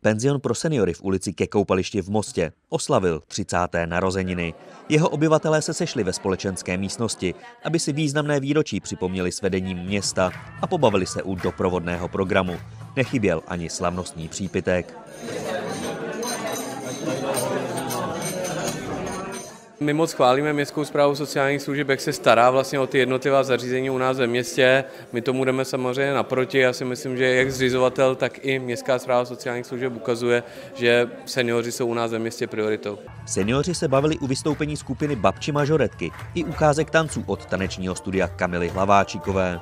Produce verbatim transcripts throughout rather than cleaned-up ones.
Penzion pro seniory v ulici Ke Koupališti v Mostě oslavil třicáté narozeniny. Jeho obyvatelé se sešli ve společenské místnosti, aby si významné výročí připomněli s vedením města a pobavili se u doprovodného programu. Nechyběl ani slavnostní přípitek. My moc chválíme Městskou správu sociálních služeb, jak se stará vlastně o ty jednotlivá zařízení u nás ve městě. My tomu jdeme samozřejmě naproti. Já si myslím, že jak zřizovatel, tak i Městská správa sociálních služeb ukazuje, že seniori jsou u nás ve městě prioritou. Seniori se bavili u vystoupení skupiny Babči mažoretky i ukázek tanců od tanečního studia Kamily Hlaváčikové.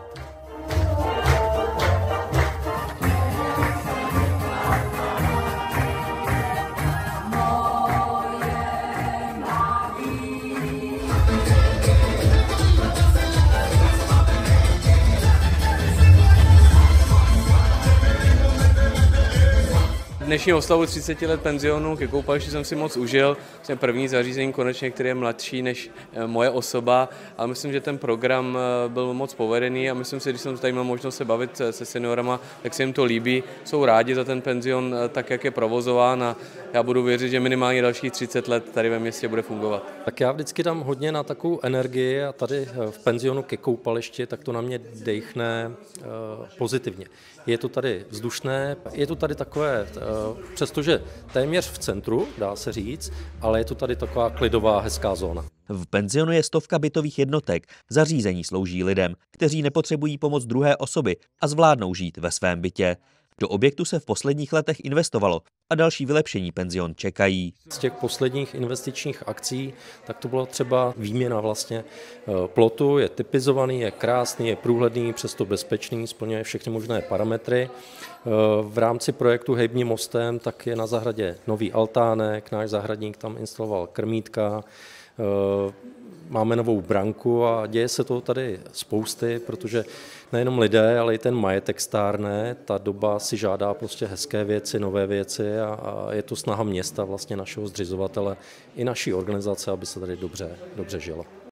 Dnešní oslavu třiceti let penzionu Ke Koupališti jsem si moc užil. Jsem první zařízení konečně, který je mladší než moje osoba, ale myslím, že ten program byl moc povedený a myslím si, když jsem tady měl možnost se bavit se seniorama, tak se jim to líbí. Jsou rádi za ten penzion tak, jak je provozován, a já budu věřit, že minimálně dalších třicet let tady ve městě bude fungovat. Tak já vždycky dám hodně na takovou energii a tady v penzionu Ke Koupališti tak to na mě dejchne pozitivně. Je to tady vzdušné, je to tady takové, přestože téměř v centru, dá se říct, ale je to tady taková klidová, hezká zóna. V penzionu je stovka bytových jednotek. Zařízení slouží lidem, kteří nepotřebují pomoc druhé osoby a zvládnou žít ve svém bytě. Do objektu se v posledních letech investovalo a další vylepšení penzion čekají. Z těch posledních investičních akcí tak to byla třeba výměna vlastně plotu, je typizovaný, je krásný, je průhledný, přesto bezpečný, splňuje všechny možné parametry. V rámci projektu Hejbni mostem tak je na zahradě nový altánek, náš zahradník tam instaloval krmítka, máme novou branku a děje se toho tady spousty, protože nejenom lidé, ale i ten majetek stárne, ta doba si žádá prostě hezké věci, nové věci a, a je to snaha města, vlastně našeho zřizovatele i naší organizace, aby se tady dobře, dobře žilo.